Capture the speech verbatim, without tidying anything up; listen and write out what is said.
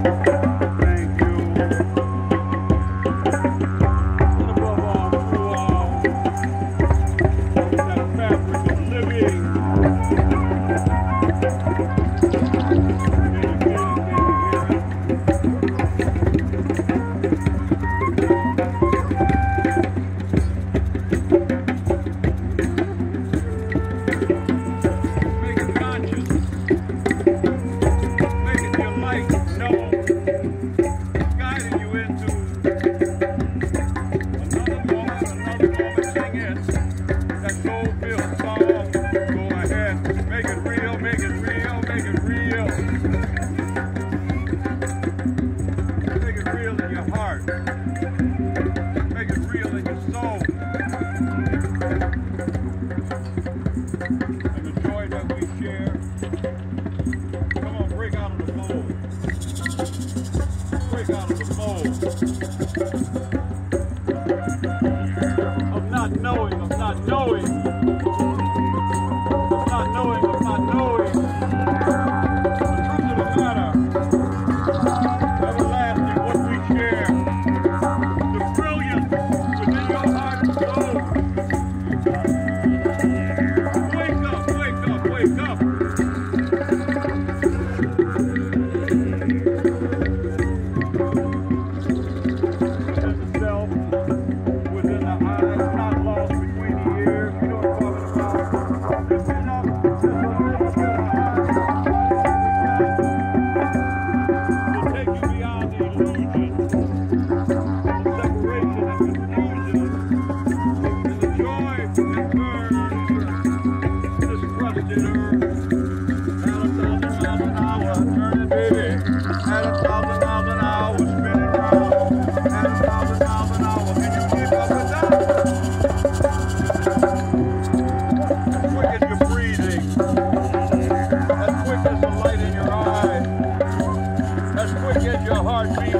Of not knowing, of not knowing, of not knowing, of not knowing the truth of the matter, everlasting, what we share, the brilliance within your heart and soul. Wake up, wake up, wake up. Your heart beat.